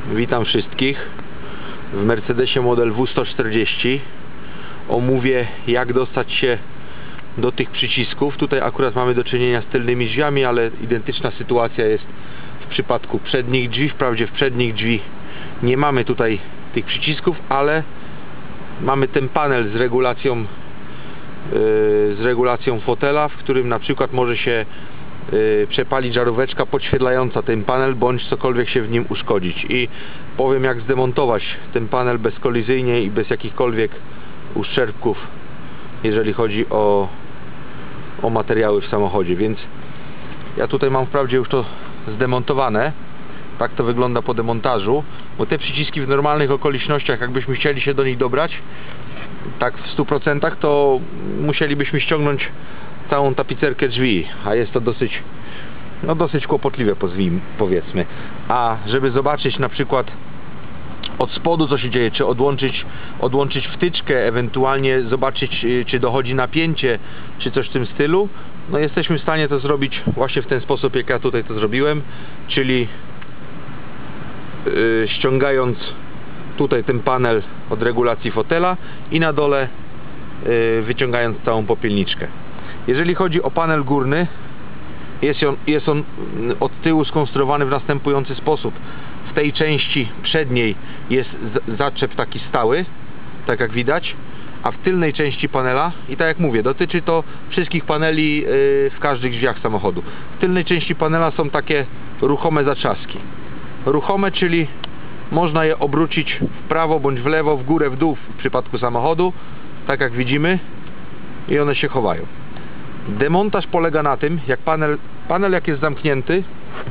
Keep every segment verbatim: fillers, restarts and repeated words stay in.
Witam wszystkich w Mercedesie model W sto czterdzieści. Omówię, jak dostać się do tych przycisków. Tutaj akurat mamy do czynienia z tylnymi drzwiami, ale identyczna sytuacja jest w przypadku przednich drzwi. Wprawdzie w przednich drzwi nie mamy tutaj tych przycisków, ale mamy ten panel z regulacją yy, z regulacją fotela, w którym na przykład może się Yy, przepalić żaróweczka podświetlająca ten panel, bądź cokolwiek się w nim uszkodzić. I powiem, jak zdemontować ten panel bezkolizyjnie i bez jakichkolwiek uszczerbków, jeżeli chodzi o, o materiały w samochodzie. Więc ja tutaj mam wprawdzie już to zdemontowane. Tak to wygląda po demontażu, bo te przyciski w normalnych okolicznościach, jakbyśmy chcieli się do nich dobrać tak w stu procentach, to musielibyśmy ściągnąć całą tapicerkę drzwi, a jest to dosyć no dosyć kłopotliwe, powiedzmy. A żeby zobaczyć na przykład od spodu, co się dzieje, czy odłączyć odłączyć wtyczkę, ewentualnie zobaczyć, czy dochodzi napięcie, czy coś w tym stylu, no jesteśmy w stanie to zrobić właśnie w ten sposób, jak ja tutaj to zrobiłem, czyli yy, ściągając tutaj ten panel od regulacji fotela i na dole yy, wyciągając całą popielniczkę. Jeżeli chodzi o panel górny, jest on, jest on od tyłu skonstruowany w następujący sposób. W tej części przedniej jest zaczep taki stały, tak jak widać, a w tylnej części panela, i tak jak mówię, dotyczy to wszystkich paneli w każdych drzwiach samochodu. W tylnej części panela są takie ruchome zatrzaski. Ruchome, czyli można je obrócić w prawo bądź w lewo, w górę, w dół w przypadku samochodu, tak jak widzimy, i one się chowają. Demontaż polega na tym, jak panel, panel jak jest zamknięty,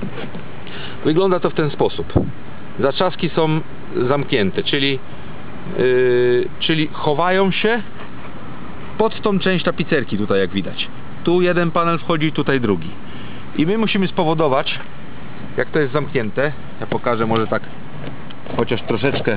wygląda to w ten sposób. Zatrzaski są zamknięte, czyli, yy, czyli chowają się pod tą część tapicerki, tutaj jak widać. Tu jeden panel wchodzi, tutaj drugi. I my musimy spowodować, jak to jest zamknięte, ja pokażę może tak chociaż troszeczkę.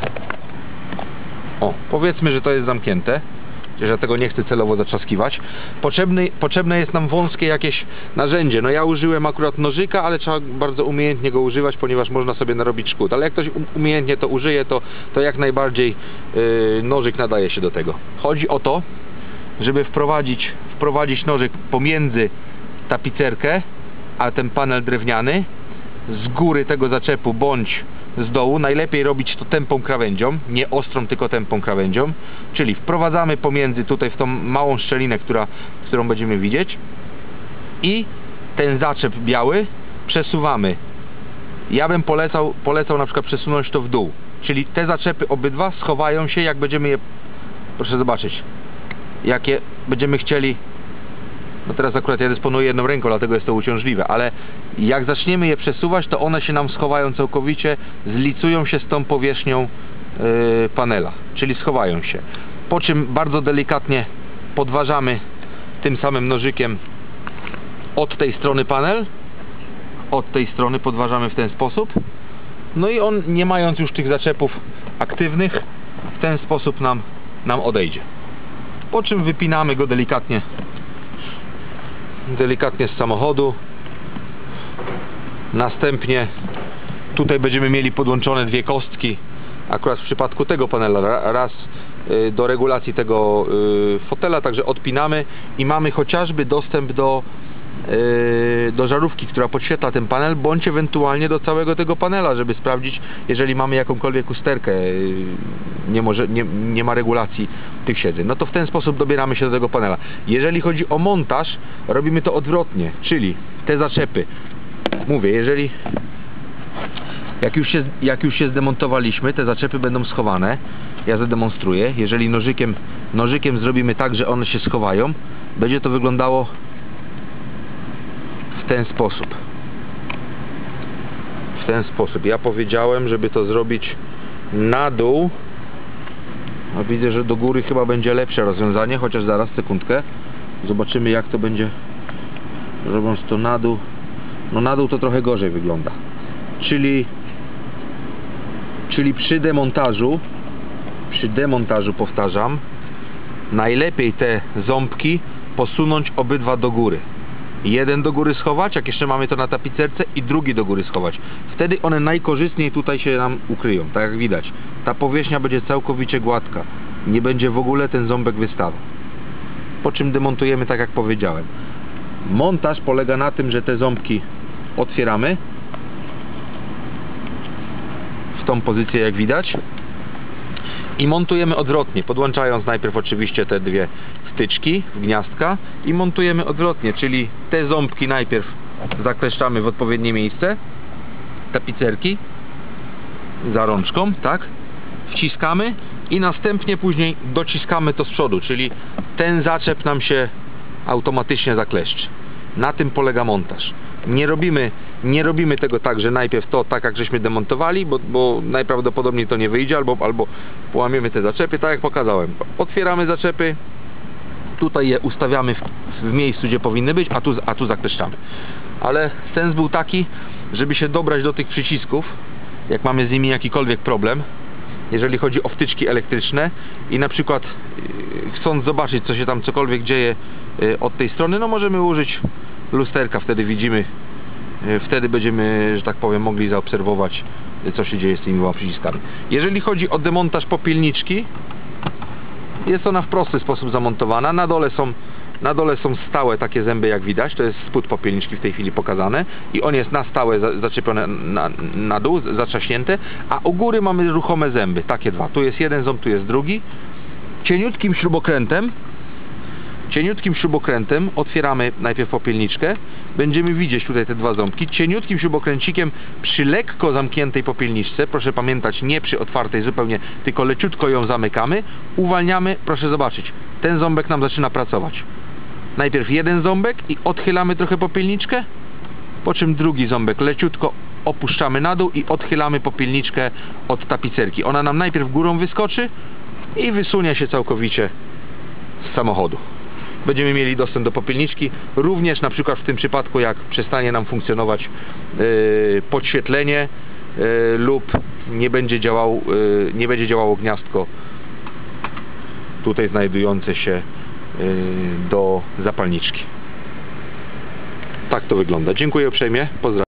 O, powiedzmy, że to jest zamknięte. Ja tego nie chcę celowo zatrzaskiwać. Potrzebne, potrzebne jest nam wąskie jakieś narzędzie. No ja użyłem akurat nożyka, ale trzeba bardzo umiejętnie go używać, ponieważ można sobie narobić szkód. Ale jak ktoś umiejętnie to użyje, to, to jak najbardziej yy, nożyk nadaje się do tego. Chodzi o to, żeby wprowadzić, wprowadzić nożyk pomiędzy tapicerkę a ten panel drewniany, z góry tego zaczepu bądź z dołu. Najlepiej robić to tępą krawędzią, nie ostrą, tylko tępą krawędzią, czyli wprowadzamy pomiędzy tutaj w tą małą szczelinę, która, którą będziemy widzieć, i ten zaczep biały przesuwamy. Ja bym polecał, polecał na przykład przesunąć to w dół, czyli te zaczepy obydwa schowają się, jak będziemy je, proszę zobaczyć, jakie będziemy chcieli. No teraz akurat ja dysponuję jedną ręką, dlatego jest to uciążliwe, ale jak zaczniemy je przesuwać, to one się nam schowają całkowicie, zlicują się z tą powierzchnią yy, panela, czyli schowają się. Po czym bardzo delikatnie podważamy tym samym nożykiem od tej strony panel, od tej strony podważamy w ten sposób. No i on, nie mając już tych zaczepów aktywnych, w ten sposób nam, nam odejdzie. Po czym wypinamy go delikatnie delikatnie z samochodu. Następnie tutaj będziemy mieli podłączone dwie kostki, akurat w przypadku tego panela, raz do regulacji tego fotela, także odpinamy i mamy chociażby dostęp do do żarówki, która podświetla ten panel, bądź ewentualnie do całego tego panela, żeby sprawdzić, jeżeli mamy jakąkolwiek usterkę, nie, może, nie, nie ma regulacji tych siedzeń, no to w ten sposób dobieramy się do tego panela. Jeżeli chodzi o montaż, robimy to odwrotnie, czyli te zaczepy, mówię, jeżeli jak już się, jak już się zdemontowaliśmy, te zaczepy będą schowane, ja zademonstruję. Jeżeli nożykiem, nożykiem zrobimy tak, że one się schowają, będzie to wyglądało w ten sposób. W ten sposób. Ja powiedziałem, żeby to zrobić na dół. A widzę, że do góry chyba będzie lepsze rozwiązanie, chociaż zaraz, sekundkę. Zobaczymy, jak to będzie, robiąc to na dół. No na dół to trochę gorzej wygląda. Czyli Czyli przy demontażu przy demontażu, powtarzam, najlepiej te ząbki posunąć obydwa do góry. jeden do góry schować, jak jeszcze mamy to na tapicerce, i drugi do góry schować. Wtedy one najkorzystniej tutaj się nam ukryją, tak jak widać. Ta powierzchnia będzie całkowicie gładka, nie będzie w ogóle ten ząbek wystawał. Po czym demontujemy, tak jak powiedziałem. Montaż polega na tym, że te ząbki otwieramy w tą pozycję, jak widać, i montujemy odwrotnie, podłączając najpierw oczywiście te dwie wtyczki w gniazdka i montujemy odwrotnie, czyli te ząbki najpierw zakleszczamy w odpowiednie miejsce tapicerki za rączką, tak, wciskamy i następnie później dociskamy to z przodu, czyli ten zaczep nam się automatycznie zakleszczy. Na tym polega montaż. Nie robimy, nie robimy tego tak, że najpierw to tak jak żeśmy demontowali, bo, bo najprawdopodobniej to nie wyjdzie, albo, albo połamiemy te zaczepy, tak jak pokazałem. Otwieramy zaczepy, tutaj je ustawiamy w, w miejscu, gdzie powinny być, a tu, a tu zakleszczamy. Ale sens był taki, żeby się dobrać do tych przycisków, jak mamy z nimi jakikolwiek problem, jeżeli chodzi o wtyczki elektryczne i na przykład chcąc zobaczyć, co się tam cokolwiek dzieje od tej strony, no możemy użyć lusterka, wtedy widzimy, wtedy będziemy, że tak powiem, mogli zaobserwować, co się dzieje z tymi dwoma przyciskami. Jeżeli chodzi o demontaż popielniczki, jest ona w prosty sposób zamontowana. Na dole są, na dole są stałe takie zęby, jak widać, to jest spód popielniczki w tej chwili pokazane i on jest na stałe zaczepiony na, na dół, zatrzaśnięte, a u góry mamy ruchome zęby, takie dwa. Tu jest jeden ząb, tu jest drugi. Cieniutkim śrubokrętem cieniutkim śrubokrętem otwieramy najpierw popielniczkę, będziemy widzieć tutaj te dwa ząbki. Cieniutkim śrubokręcikiem przy lekko zamkniętej popielniczce, proszę pamiętać, nie przy otwartej zupełnie, tylko leciutko ją zamykamy, uwalniamy, proszę zobaczyć, ten ząbek nam zaczyna pracować. Najpierw jeden ząbek i odchylamy trochę popielniczkę, po czym drugi ząbek leciutko opuszczamy na dół i odchylamy popielniczkę od tapicerki. Ona nam najpierw górą wyskoczy i wysunie się całkowicie z samochodu. Będziemy mieli dostęp do popielniczki, również na przykład w tym przypadku, jak przestanie nam funkcjonować yy, podświetlenie yy, lub nie będzie, działał, yy, nie będzie działało gniazdko tutaj znajdujące się yy, do zapalniczki. Tak to wygląda. Dziękuję uprzejmie, pozdrawiam.